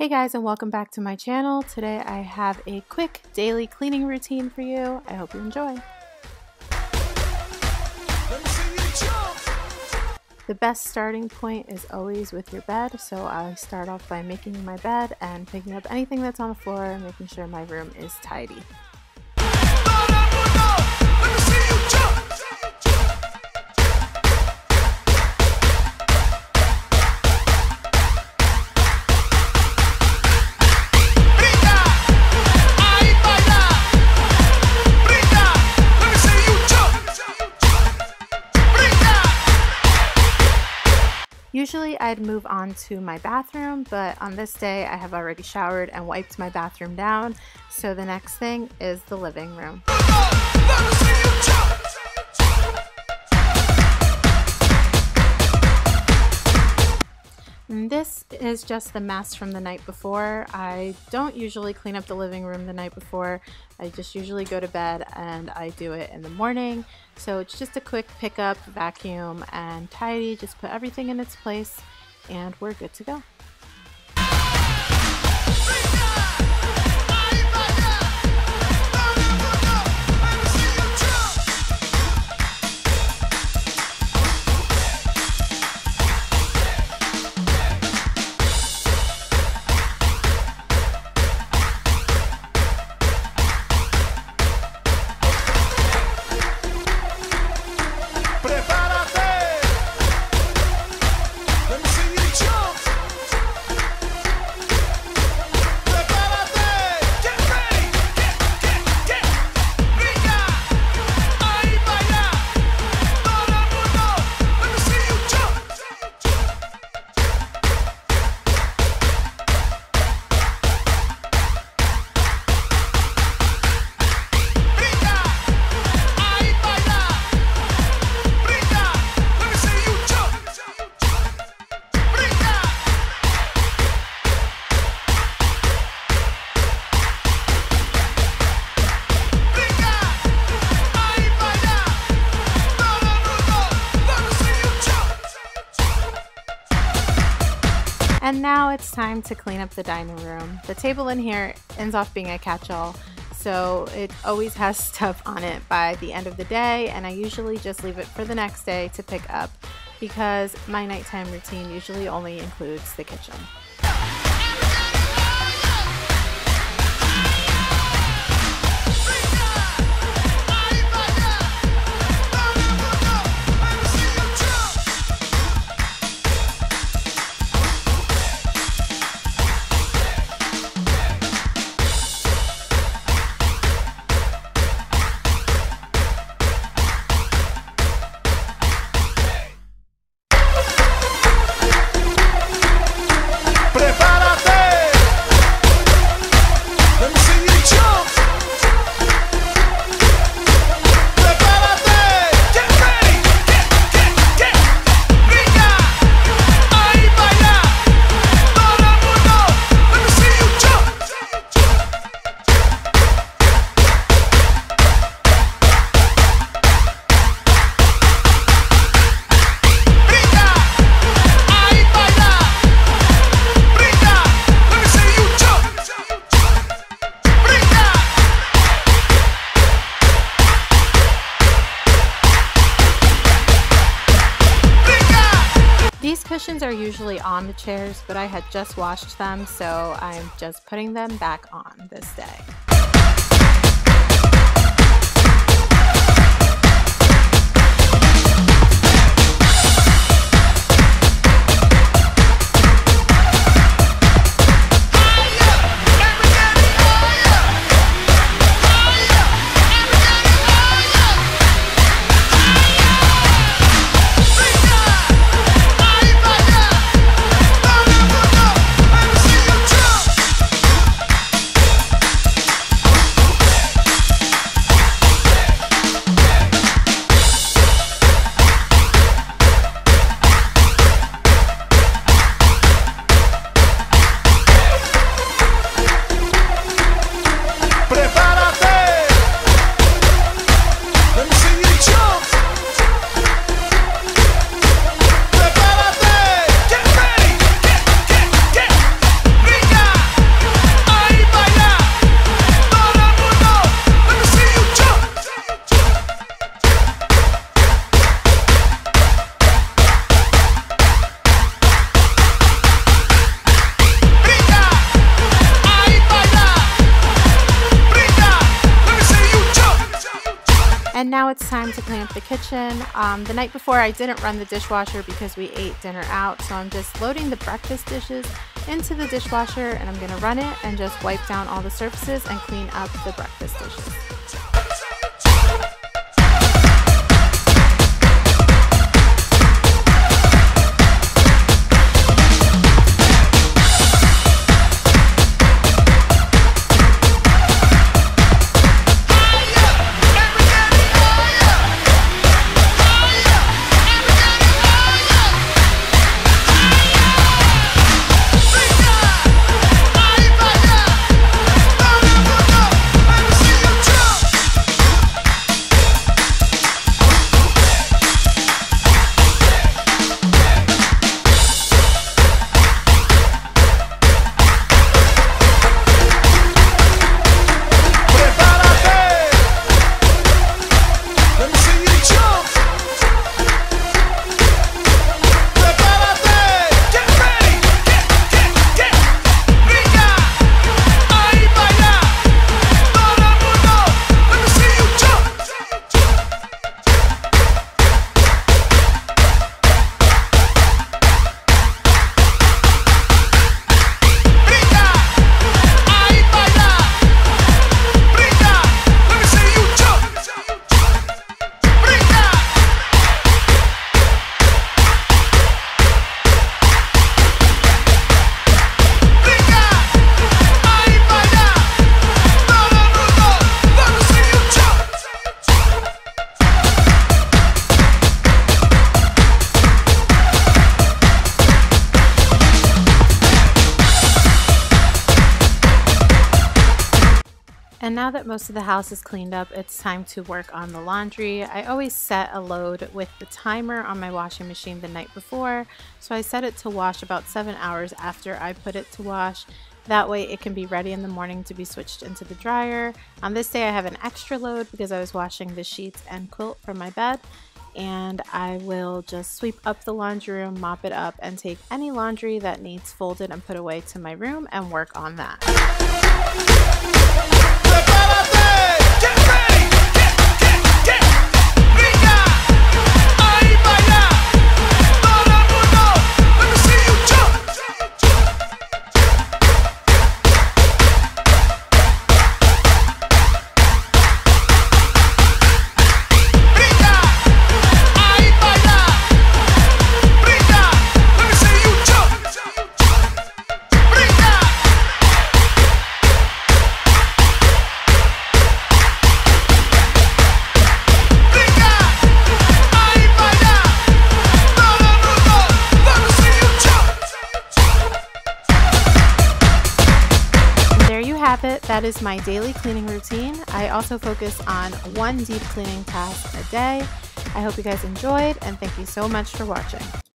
Hey guys, and welcome back to my channel. Today I have a quick daily cleaning routine for you. I hope you enjoy. The best starting point is always with your bed, so I start off by making my bed and picking up anything that's on the floor and making sure my room is tidy. Usually I'd move on to my bathroom, but on this day I have already showered and wiped my bathroom down, so the next thing is the living room. And this is just the mess from the night before. I don't usually clean up the living room the night before. I just usually go to bed and I do it in the morning. So it's just a quick pickup, vacuum, and tidy. Just put everything in its place and we're good to go. And now it's time to clean up the dining room. The table in here ends off being a catch-all, so it always has stuff on it by the end of the day, and I usually just leave it for the next day to pick up because my nighttime routine usually only includes the kitchen. These cushions are usually on the chairs, but I had just washed them, so I'm just putting them back on this day. now it's time to clean up the kitchen. The night before I didn't run the dishwasher because we ate dinner out, so I'm just loading the breakfast dishes into the dishwasher, and I'm gonna run it and just wipe down all the surfaces and clean up the breakfast dishes. And now that most of the house is cleaned up, it's time to work on the laundry. I always set a load with the timer on my washing machine the night before, so I set it to wash about 7 hours after I put it to wash. That way it can be ready in the morning to be switched into the dryer. On this day I have an extra load because I was washing the sheets and quilt from my bed, and I will just sweep up the laundry room, mop it up, and take any laundry that needs folded and put away to my room and work on that. That is my daily cleaning routine. I also focus on one deep cleaning task a day. I hope you guys enjoyed, and thank you so much for watching.